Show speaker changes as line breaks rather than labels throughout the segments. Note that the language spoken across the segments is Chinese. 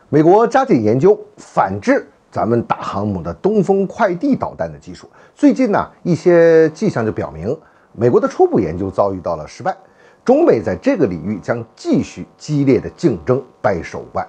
美国加紧研究反制咱们打航母的东风快递导弹的技术。最近呢，一些迹象就表明，美国的初步研究遭遇到了失败，中美在这个领域将继续激烈的竞争，掰手腕。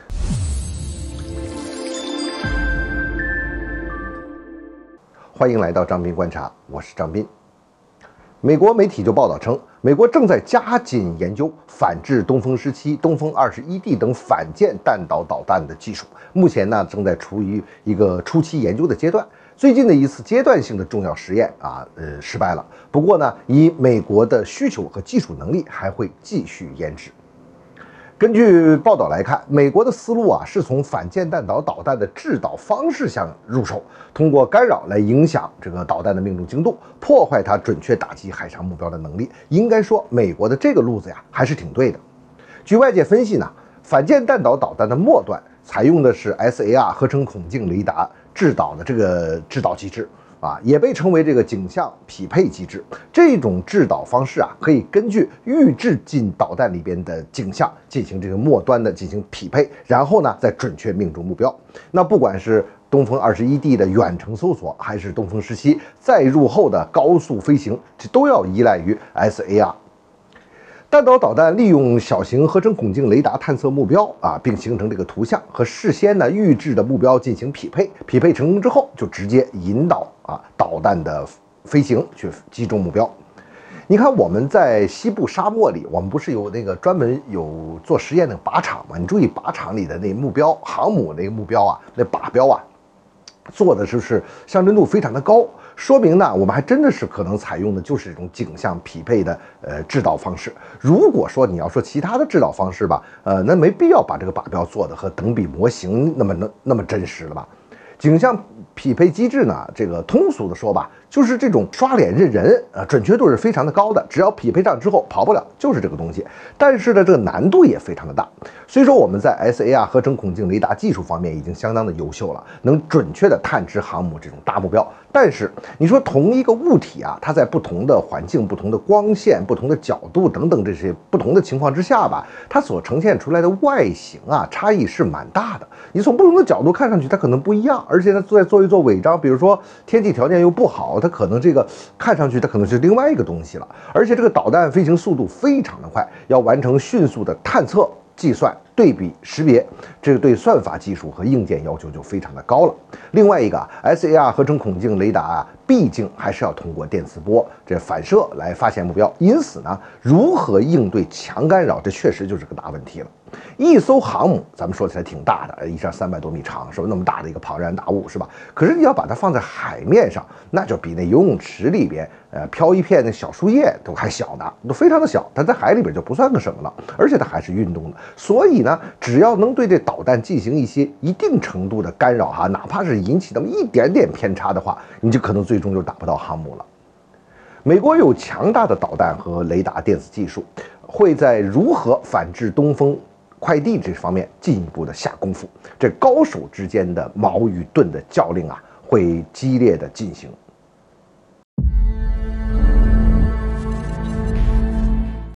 欢迎来到张斌观察，我是张斌。美国媒体就报道称，美国正在加紧研究反制东风17、东风21D 等反舰弹道导弹的技术，目前呢正在处于一个初期研究的阶段。最近的一次阶段性的重要实验失败了。不过呢，以美国的需求和技术能力，还会继续研制。根据报道来看，美国的思路是从反舰弹道导弹的制导方式上入手，通过干扰来影响这个导弹的命中精度，破坏它准确打击海上目标的能力。应该说，美国的这个路子还是挺对的。据外界分析呢，反舰弹道导弹的末端采用的是 SAR 合成孔径雷达制导的这个制导机制。也被称为这个景象匹配机制。这种制导方式可以根据预制进导弹里边的景象进行这个末端的进行匹配，然后呢再准确命中目标。那不管是东风21D 的远程搜索，还是东风17再入后的高速飞行，这都要依赖于 SAR。弹道导弹利用小型合成孔径雷达探测目标并形成这个图像，和事先呢预制的目标进行匹配，匹配成功之后就直接引导导弹的飞行去击中目标。你看我们在西部沙漠里，我们不是有那个专门有做实验的靶场吗？你注意靶场里的那目标，航母那个目标那靶标做的是象征度非常的高，说明呢，我们还真的是可能采用的就是这种景象匹配的制导方式。如果说你要说其他的制导方式吧，那没必要把这个靶标做的和等比模型那么真实了吧？景象匹配机制呢，这个通俗的说吧，就是这种刷脸认人，准确度是非常的高的，只要匹配上之后跑不了，就是这个东西。但是呢，这个难度也非常的大。虽说我们在 SAR 合成孔径雷达技术方面已经相当的优秀了，能准确的探知航母这种大目标，但是你说同一个物体它在不同的环境、不同的光线、不同的角度等等这些不同的情况之下吧，它所呈现出来的外形差异是蛮大的。你从不同的角度看上去它可能不一样，而且它再做一做伪装，比如说天气条件又不好，它可能这个看上去它可能是另外一个东西了。而且这个导弹飞行速度非常的快，要完成迅速的探测、计算、对比、识别，这个对算法技术和硬件要求就非常的高了。另外一个SAR 合成孔径雷达毕竟还是要通过电磁波这反射来发现目标，因此呢，如何应对强干扰，这确实就是个大问题了。一艘航母，咱们说起来挺大的，一下300多米长，是吧？那么大的一个庞然大物，是吧？可是你要把它放在海面上，那就比那游泳池里边飘一片那小树叶都还小呢，都非常的小。它在海里边就不算个什么了，而且它还是运动的。所以呢，只要能对这导弹进行一些一定程度的干扰哪怕是引起那么一点点偏差的话，你就可能最终就打不到航母了。美国有强大的导弹和雷达电子技术，会在如何反制东风快递这方面进一步的下功夫。这高手之间的矛与盾的较量会激烈的进行。